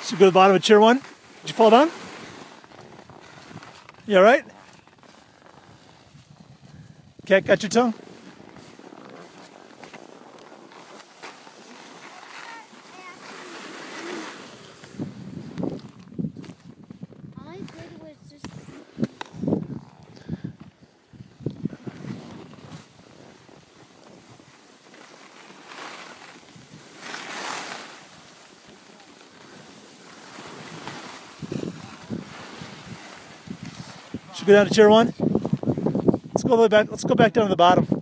Should we go to the bottom of chair 1? Did you fall down? You alright? Cat, got your tongue? All I did was just... Should we go down to chair 1? Let's go back down to the bottom.